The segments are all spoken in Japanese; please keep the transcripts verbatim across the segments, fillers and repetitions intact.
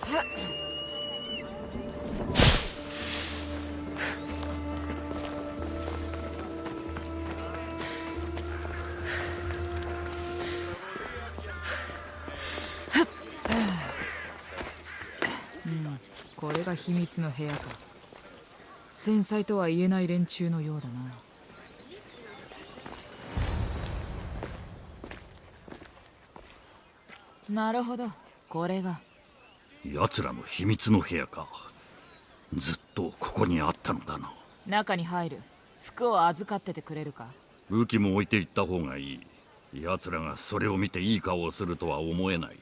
これが秘密の部屋か。繊細とは言えない連中のようだな。なるほど、これが奴らの秘密の部屋か。ずっとここにあったのだな。 中に入る。服を預かっててくれるか。 武器も置いていった方がいい。奴らがそれを見ていい顔をするとは思えない。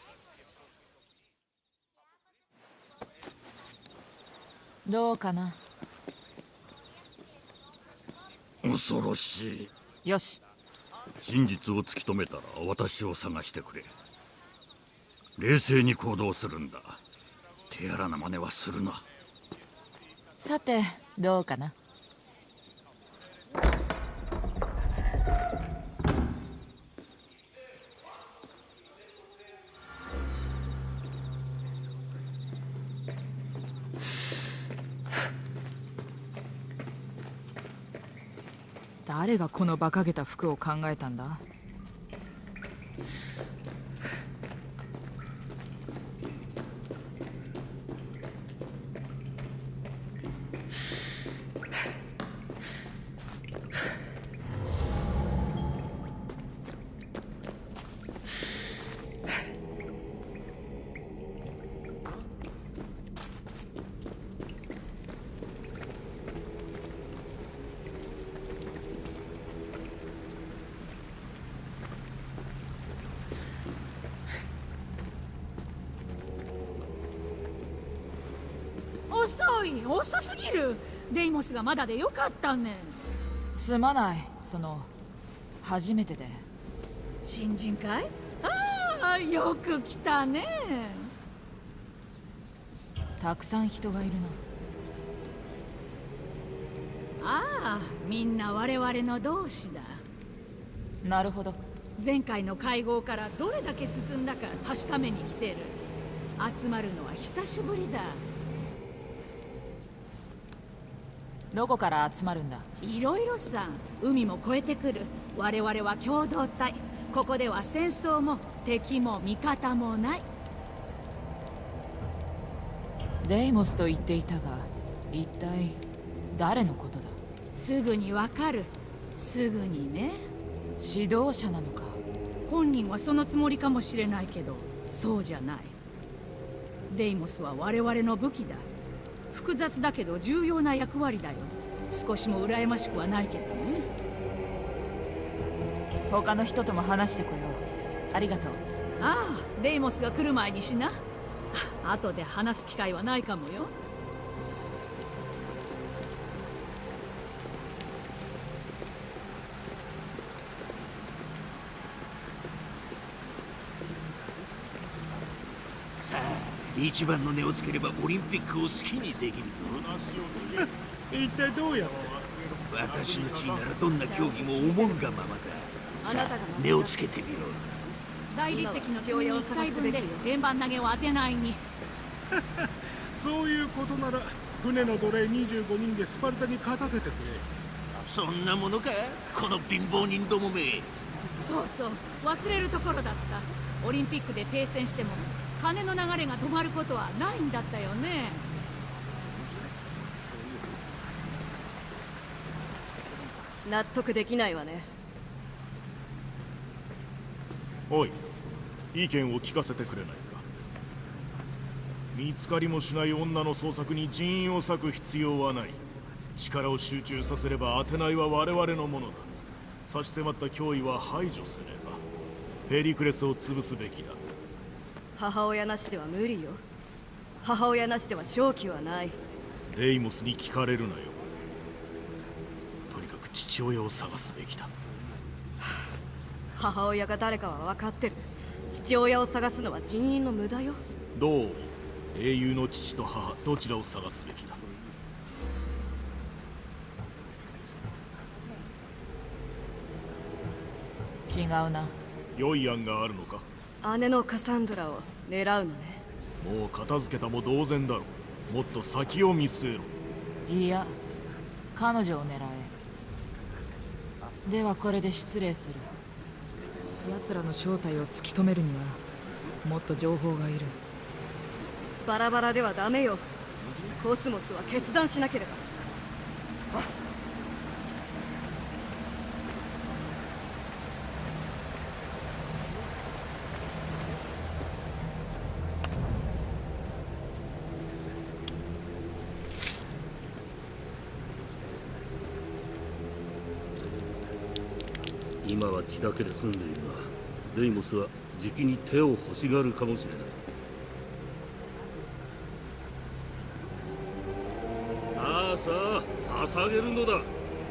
どうかな。 恐ろしい。よし。 真実を突き止めたら私を探してくれ。冷静に行動するんだ。手荒な真似はするな。 さて、どうかな。誰がこの馬鹿げた服を考えたんだ。 遅い、遅すぎる。デイモスがまだでよかったねん。 すまない。その初めてで。 新人かい？ああ、よく来たね。 たくさん人がいるな。ああ、みんな我々の同志だ。 なるほど。 前回の会合からどれだけ進んだか確かめに来てる。集まるのは久しぶりだ。 どこから集まるんだ。 いろいろさ。海も越えてくる。我々は共同体。ここでは戦争も敵も味方もない。 デイモスと言っていたが、一体誰のことだ。 すぐにわかる。すぐにね。 指導者なのか。 本人はそのつもりかもしれないけど、そうじゃない。デイモスは我々の武器だ。複雑だけど重要な役割だよ。少しも羨ましくはないけどね。 他の人とも話してこよう。ありがとう。 ああ、デイモスが来る前にしな。後で話す機会はないかもよ。 さあ、一番の値をつければオリンピックを好きにできるぞ。 一体どうやって。 私の地位ならどんな競技も思うがままだ。さあ、値をつけてみろ。 大理石の積みにいっかいぶんで連番投げを当てないに。 そういうことなら船の奴隷にじゅうごにんでスパルタに勝たせてくれ。 そんなものか、この貧乏人どもめ。 そうそう、忘れるところだった。オリンピックで停戦しても金の流れが止まることはないんだったよね。 納得できないわね。 おい、意見を聞かせてくれないか。見つかりもしない女の捜索に人員を割く必要はない。力を集中させれば当てないは我々のものだ。差し迫った脅威は排除すればヘリクレスを潰すべきだ。 母親なしでは無理よ。母親なしでは勝機はない。 デイモスに聞かれるなよ。とにかく父親を探すべきだ。 母親が誰かは分かってる。父親を探すのは人員の無駄よ。 どう？英雄の父と母、どちらを探すべきだ。 違うな。 良い案があるのか。 姉のカサンドラを狙うのね。 もう片付けたも同然だろう。もっと先を見据えろ。 いや、彼女を狙え。ではこれで失礼する。奴らの正体を突き止めるにはもっと情報がいる。 バラバラではダメよ。コスモスは決断しなければ。 今は血だけで済んでいるが、デイモスはじきに手を欲しがるかもしれない。さあさあ、捧げるのだ。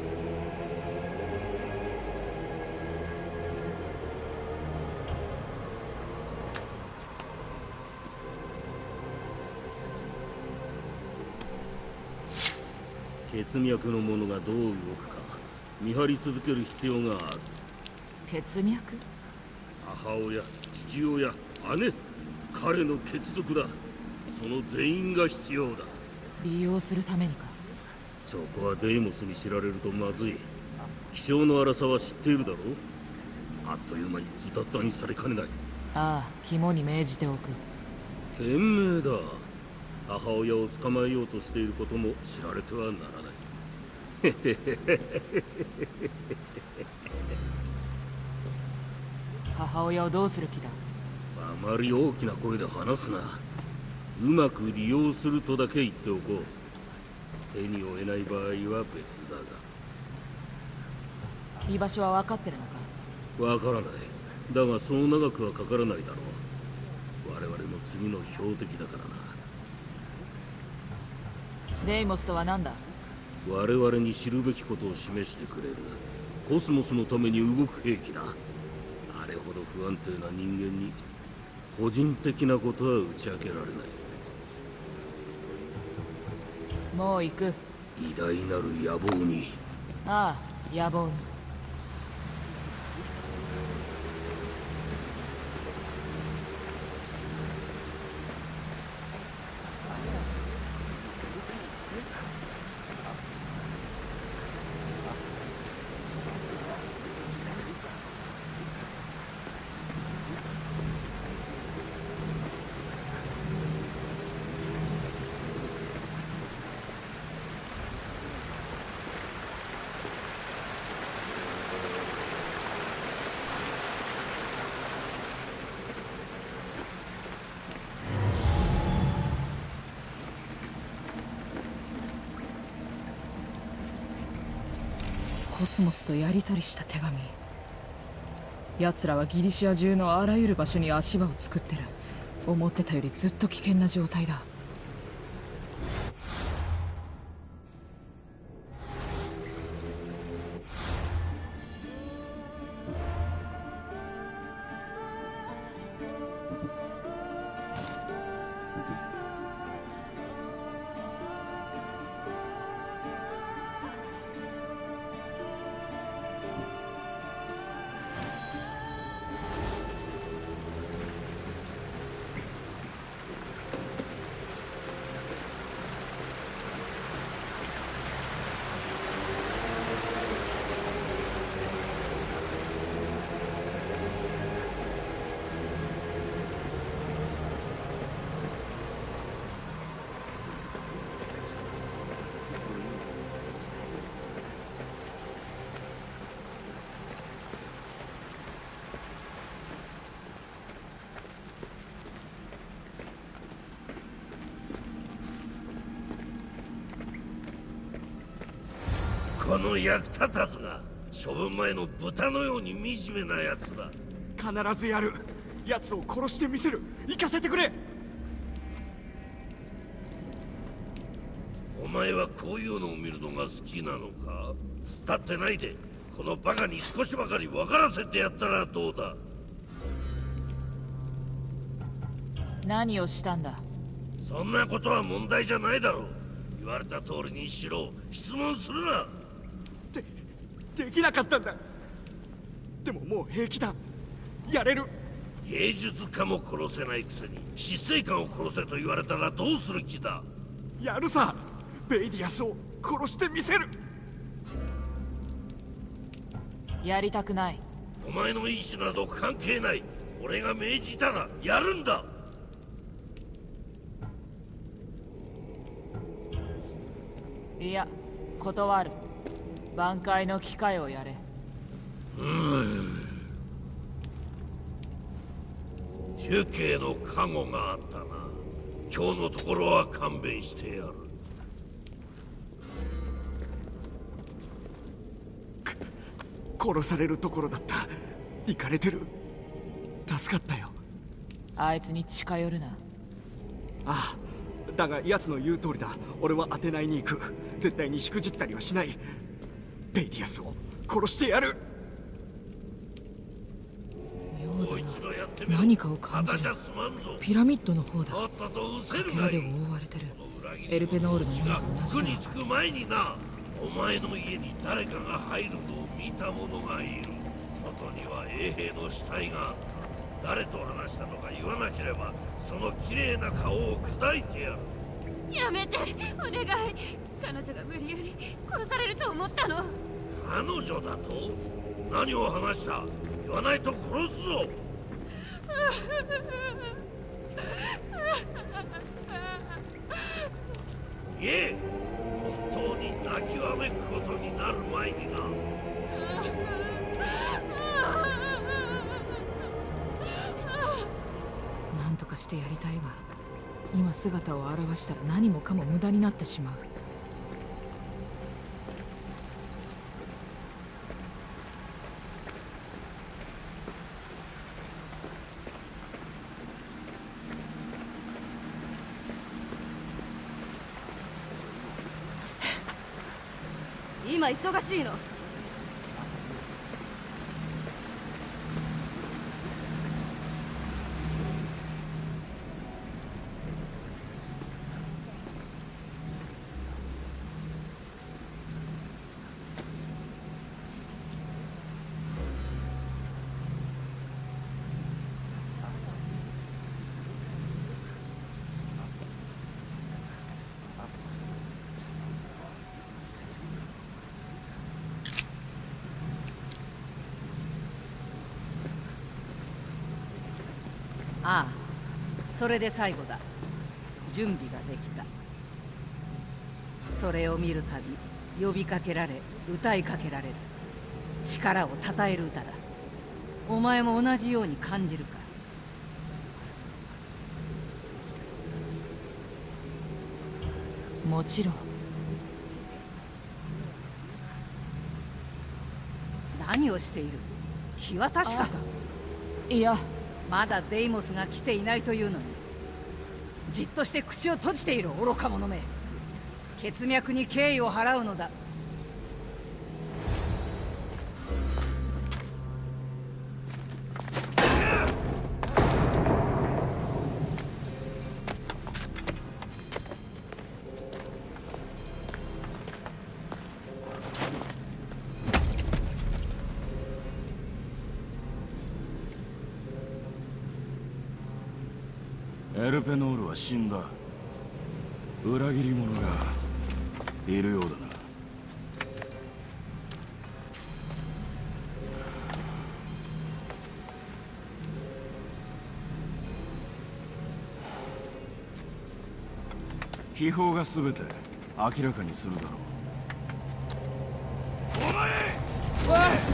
血脈の者がどう動くか見張り続ける必要がある。 血脈？ 母親、父親、姉、彼の血族だ。その全員が必要だ。 利用するためにか？ そこはデイモスに知られるとまずい。気性の荒さは知っているだろう。あっという間にズタズタにされかねない。 ああ、肝に銘じておく。 賢明だ。母親を捕まえようとしていることも知られてはならない。 母親をどうする気だ？ あまり大きな声で話すな。うまく利用するとだけ言っておこう。手に負えない場合は別だが。 居場所は分かってるのか？ わからない。だがそう長くはかからないだろう。我々の次の標的だからな。 デイモスとは何だ？ 我々に知るべきことを示してくれるコスモスのために動く兵器だ。あれほど不安定な人間に個人的なことは打ち明けられない。 もう行く。 偉大なる野望に。 ああ、野望に。コスモスとやり取りした手紙。奴らはギリシア中のあらゆる場所に足場を作ってる。思ってたよりずっと危険な状態だ。 この役立たずが処分前の豚のように惨めなやつだ。 必ずやる。奴を殺してみせる。行かせてくれ。 お前はこういうのを見るのが好きなのか？突っ立ってないでこのバカに少しばかり分からせてやったらどうだ。 何をしたんだ？ そんなことは問題じゃないだろう。言われた通りにしろ。質問するな。 で、できなかったんだ。でももう平気だ。やれる。 芸術家も殺せないくせに執政官を殺せと言われたらどうする気だ。 やるさ。ベイディアスを殺してみせる。 やりたくない。 お前の意志など関係ない。俺が命じたらやるんだ。 いや、断る。挽回の機会をやれ。 うーん。休憩の加護があったな。今日のところは勘弁してやる。 殺されるところだった。イカれてる。助かったよ。 あいつに近寄るな。 ああ、だが奴の言う通りだ。俺は当てないに行く。絶対にしくじったりはしない。ベイディアスを殺してやる。 妙だな。何かを感じる。ピラミッドの方だ。かけらで覆われてる。エルペノールのものと同じだ。 服に着く前にな、お前の家に誰かが入るのを見た者がいる。外には衛兵の死体があった。誰と話したのか言わなければその綺麗な顔を砕いてやる。 やめて、お願い。彼女が無理やり殺されると思ったの。 彼女だと？何を話した？言わないと殺すぞ。言え。本当に泣きわめくことになる前にな。 なんとかしてやりたいが、今姿を現したら何もかも無駄になってしまう。 今忙しいの。 ああ、それで最後だ。準備ができた。それを見るたび呼びかけられ、歌いかけられる。力をたたえる歌だ。お前も同じように感じるか？ もちろん。 何をしている？気は確かか？ いや、 まだデイモスが来ていないというのに、じっとして口を閉じている愚か者め。血脈に敬意を払うのだ。 エルペノールは死んだ。裏切り者がいるようだな。秘宝が全て明らかにするだろう。お前！おい！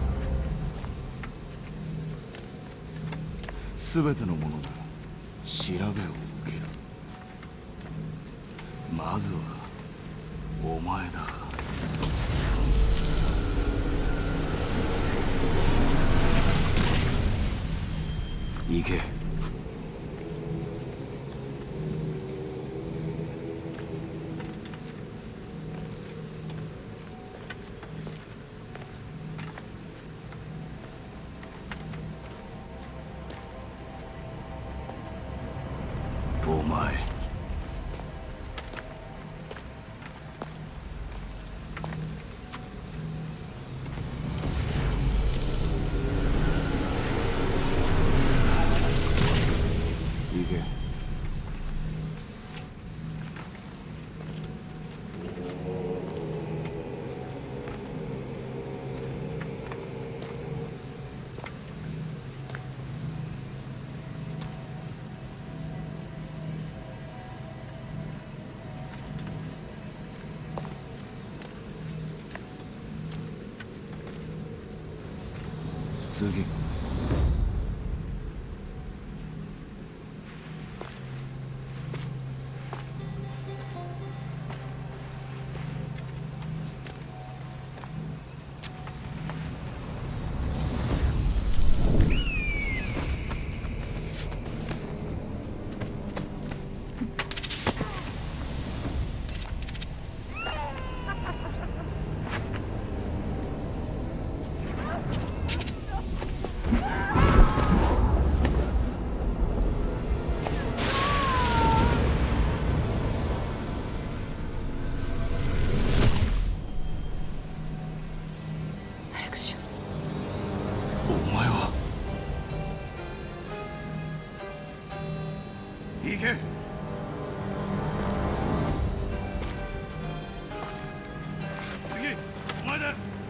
全てのものが調べを受ける。まずはお前だ。行け。お前、 次。 行け。次、お前だ。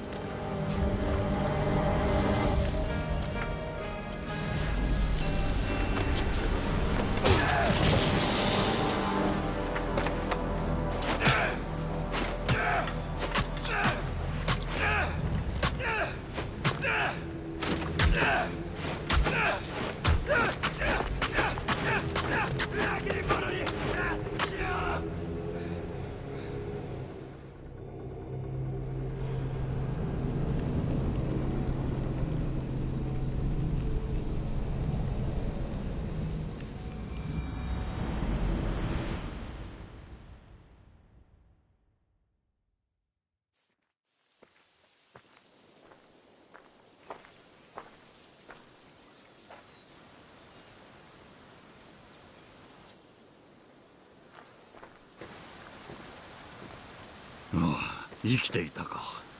ああ、生きていたか。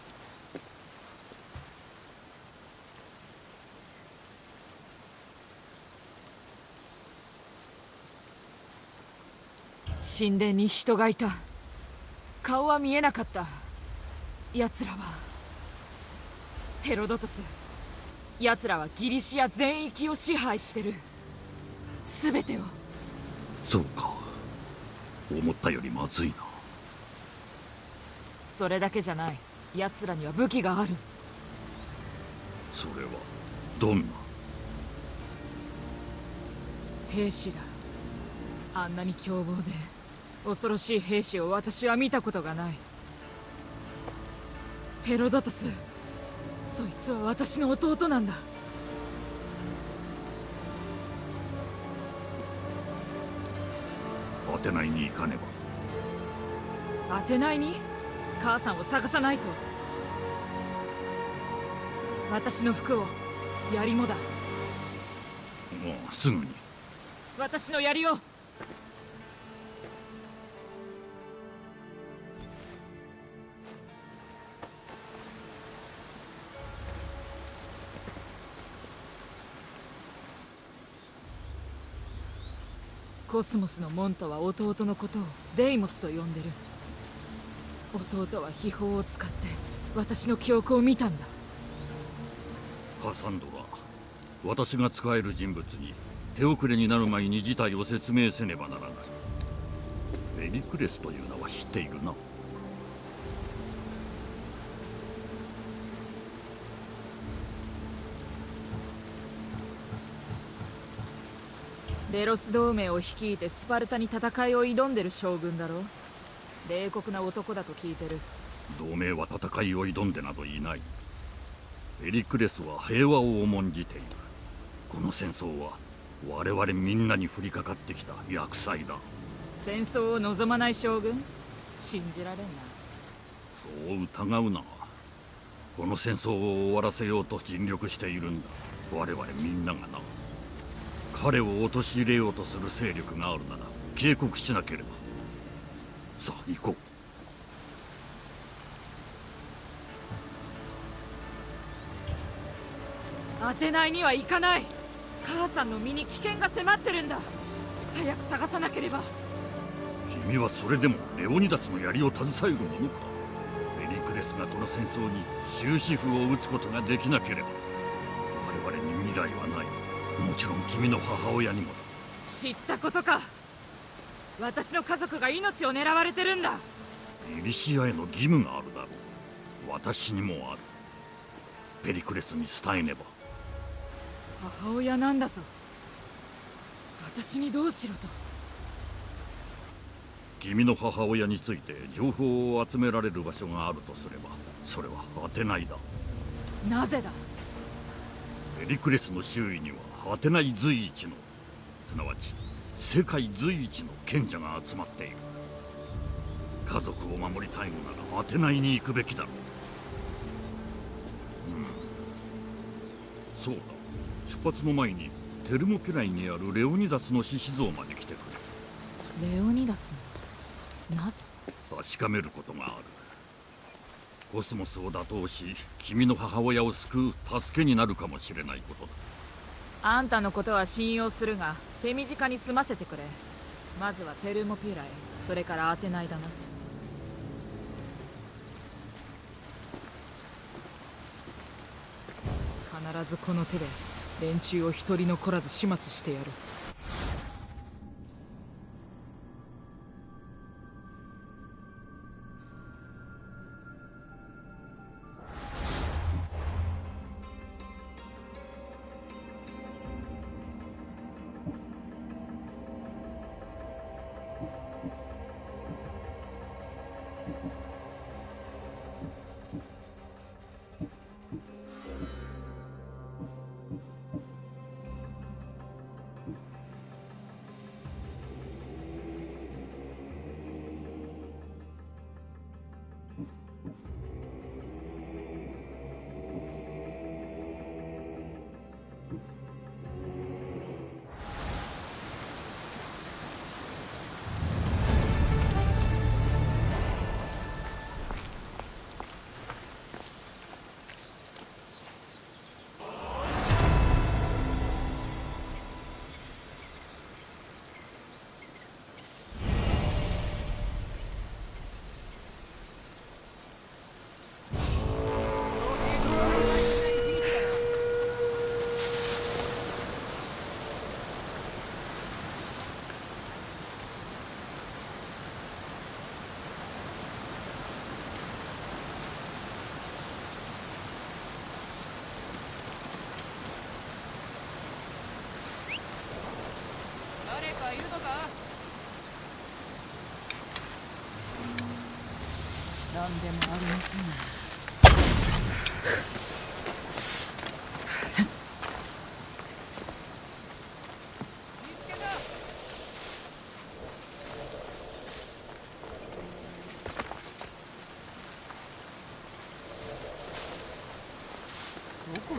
神殿に人がいた。顔は見えなかった。奴らはヘロドトス。奴らはギリシア全域を支配してる。全てを。 そうか、思ったよりまずいな。 それだけじゃない。奴らには武器がある。 それはどんな？ 兵士だ。あんなに凶暴で恐ろしい兵士を私は見たことがない。ヘロドトス、そいつは私の弟なんだ。 アテナイに行かねば。アテナイに？母さんを探さないと。私の服を、槍もだ。 もうすぐに。 私の槍を。コスモスのモントは弟のことをデイモスと呼んでる。弟は秘宝を使って私の記憶を見たんだ。 カサンドラ、私が使える人物に手遅れになる前に事態を説明せねばならない。ペリクレスという名は知っているな。 デロス同盟を率いてスパルタに戦いを挑んでる将軍だろう。冷酷な男だと聞いてる。 同盟は戦いを挑んでなどいない。ペリクレスは平和を重んじている。この戦争は我々みんなに降りかかってきた厄災だ。 戦争を望まない将軍？信じられんな。 そう疑うな。この戦争を終わらせようと尽力しているんだ、我々みんながな。彼を陥れようとする勢力があるなら警告しなければ。さあ行こう。アテナイには行かない。母さんの身に危険が迫ってるんだ。早く探さなければ。 君はそれでもレオニダスの槍を携えるものか。ペリクレスがこの戦争に終止符を打つことができなければ我々に未来はない。もちろん君の母親にもだ。 知ったことか。私の家族が命を狙われてるんだ。 ギリシアへの義務があるだろう。私にもある。ペリクレスに伝えねば。 母親なんだぞ。私にどうしろと。 君の母親について情報を集められる場所があるとすれば、それはアテナイだ。 なぜだ。 ヘリクレスの周囲にはアテナイ随一の、すなわち世界随一の賢者が集まっている。家族を守りたいのならアテナイに行くべきだろう。うん、そうだ、出発の前にテルモピライにあるレオニダスの獅子像まで来てくれ。レオニダス、なぜ？ 確かめることがある。コスモスを打倒し君の母親を救う助けになるかもしれないことだ。 あんたのことは信用するが手短に済ませてくれ。まずはテルモピュライ、それからアテナイだな。必ずこの手で連中を一人残らず始末してやる。いるのか？何でもありません。どこへ？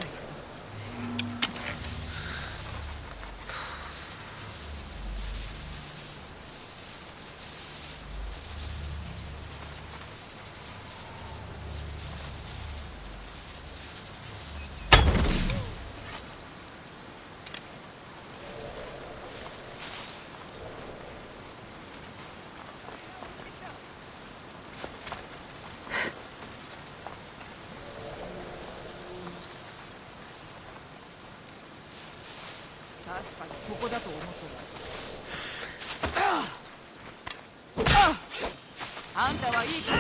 確かにここだと思ってた。あんたはいいか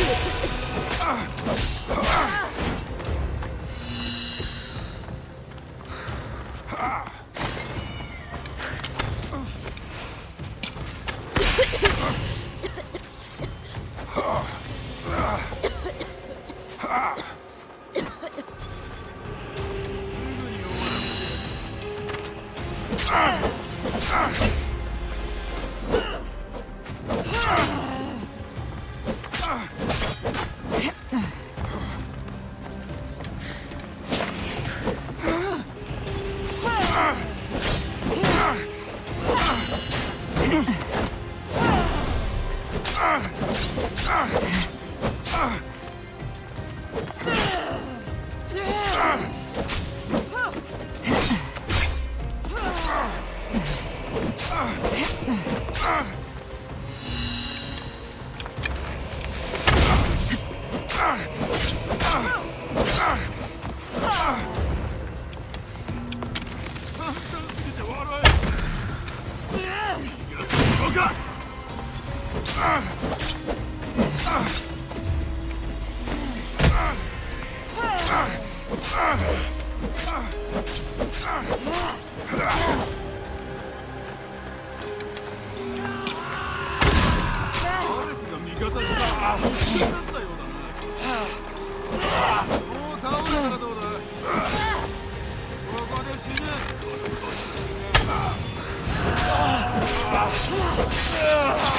Ah!